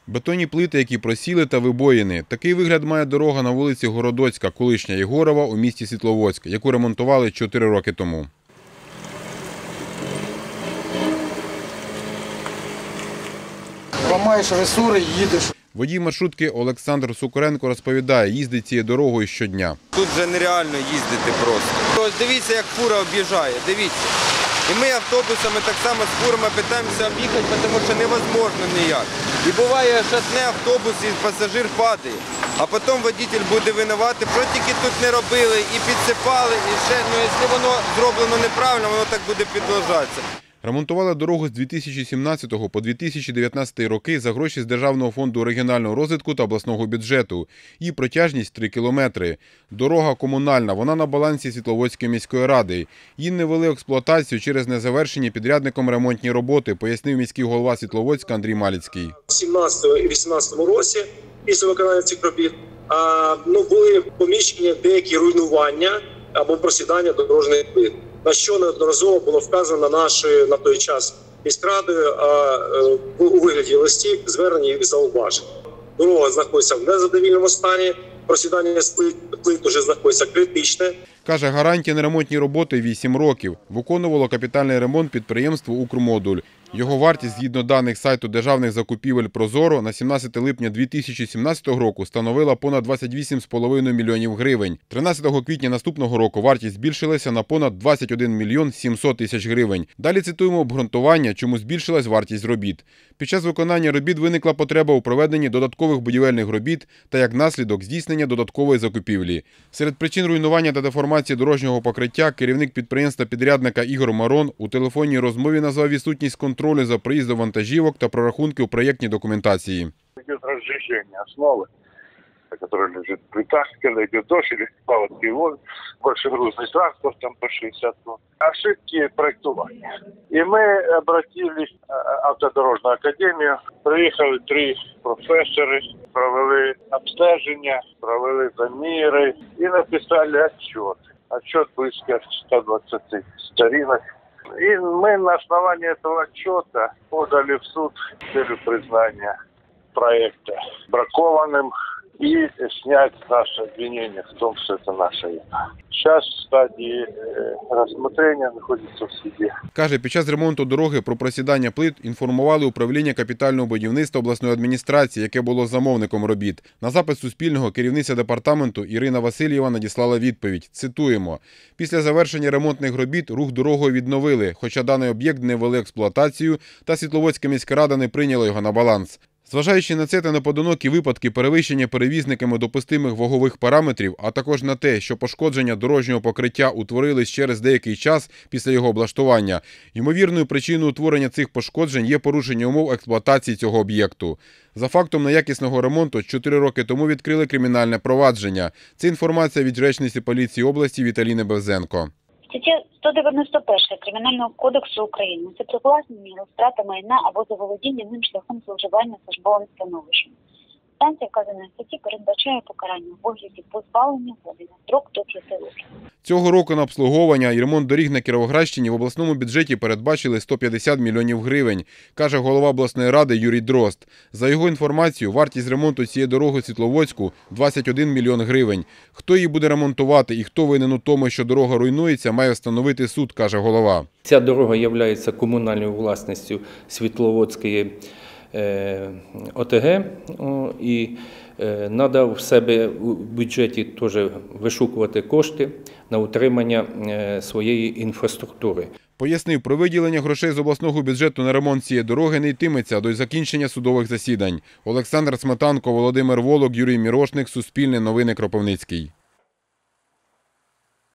Бетонні плити, які просіли та вибоїни. Такий вигляд має дорога на вулиці Городоцька, колишня Єгорова, у місті Світловодськ, яку ремонтували 4 роки тому. Ламаєш ресори, їдеш. Водій маршрутки Олександр Сукоренко розповідає, їздить цією дорогою щодня. Тут вже нереально їздити просто. Ось дивіться, як фура об'їжджає, дивіться. І ми автобусами так само з фурами намагаємося об'їхати, тому що невозможно ніяк. І буває, шатне автобус і пасажир падає, а потім водитель буде винувати, що тільки тут не робили, і підсипали, і ще, якщо воно зроблено неправильно, воно так буде підлажатися. Ремонтували дорогу з 2017 по 2019 роки за гроші з Державного фонду регіонального розвитку та обласного бюджету. Її протяжність 3 кілометри. Дорога комунальна, вона на балансі Світловодської міської ради. Її не ввели в експлуатацію через незавершені підрядником ремонтні роботи, пояснив міський голова Світловодська Андрій Маліцький. У 2017 і 2018 році, після виконання цих робіт, були помічені деякі руйнування або просідання дорожніх плит, на що неодноразово було вказано на той час міськрадою у вигляді листів, звернень і зауважень. Дорога знаходиться в незадовільному стані, просідання плит вже знаходиться критичне. Каже, гарантія на ремонтні роботи 8 років. Виконувало капітальний ремонт підприємство «Укрмодуль». Його вартість, згідно даних сайту державних закупівель «Прозоро», на 17 липня 2017 року становила понад 28,5 мільйонів гривень. 13 квітня наступного року вартість збільшилася на понад 21 мільйон 700 тисяч гривень. Далі цитуємо обґрунтування, чому збільшилась вартість робіт. Під час виконання робіт виникла потреба у проведенні додаткових будівельних робіт та, як наслідок, здійснення додаткової закупівлі. Серед причин руйнування та деформації дорожнього покриття керівник підприємства-підрядника Ігор Марон у телефонній розмові назвав відсутність контролю за проїздом вантажівок та прорахунки у проєктній документації. Йде розжиження основи, яка лежить в плитах, коли йде дощ, или паводки, большегрузний транспорт, там по 60 тонн. Ошибки проектування. І ми обратились в автодорожну академію, приїхали 3 професори, провели обстеження, провели заміри і написали отчет. Отчет близько 120 сторінок. И мы на основании этого отчета подали в суд с целью признания проекта бракованным и снять наше обвинение в том, что это наша вина. Сейчас в стадії розгляду знаходиться в суді. Каже, під час ремонту дороги про просідання плит інформували управління капітального будівництва обласної адміністрації, яке було замовником робіт. На запит Суспільного керівниця департаменту Ірина Васильєва надіслала відповідь. Цитуємо. Після завершення ремонтних робіт рух дорогою відновили, хоча даний об'єкт не ввели експлуатацію та Світловодська міська рада не прийняла його на баланс. Зважаючи на це та непоодинокі випадки перевищення перевізниками допустимих вагових параметрів, а також на те, що пошкодження дорожнього покриття утворились через деякий час після його облаштування, ймовірною причиною утворення цих пошкоджень є порушення умов експлуатації цього об'єкту. За фактом неякісного ремонту 4 роки тому відкрили кримінальне провадження. Це інформація від речниці поліції області Віталіни Бевзенко. Стаття 191 Кримінального кодексу України – це привласнення, розтрата майна або заволодіння ним шляхом зловживання службовим становищем. Санкція вказаної статті передбачає покарання в вигляді позбавлення волі на строк до 5 років. Цього року на обслуговування і ремонт доріг на Кіровоградщині в обласному бюджеті передбачили 150 мільйонів гривень, каже голова обласної ради Юрій Дрозд. За його інформацією, вартість ремонту цієї дороги в Світловодську – 21 мільйон гривень. Хто її буде ремонтувати і хто винен у тому, що дорога руйнується, має встановити суд, каже голова. Ця дорога є комунальною власністю Світловодської ОТГ і треба в себе у бюджеті теж вишукувати кошти на утримання своєї інфраструктури. Пояснив, про виділення грошей з обласного бюджету на ремонт цієї дороги не йтиметься до закінчення судових засідань. Олександр Сметанко, Володимир Волок, Юрій Мірошник, Суспільне новини, Кропивницький.